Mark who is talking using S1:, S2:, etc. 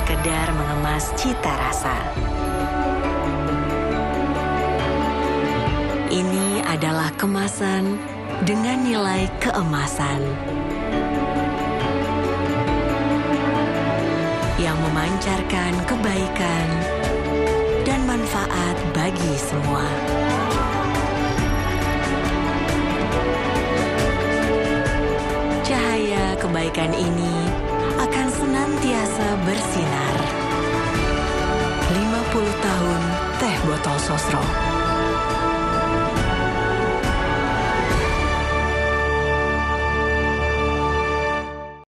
S1: sekedar mengemas cita rasa. Ini adalah kemasan dengan nilai keemasan yang memancarkan kebaikan dan manfaat bagi semua. Cahaya kebaikan ini akan senantiasa bersinar. 50 tahun Teh Botol Sosro.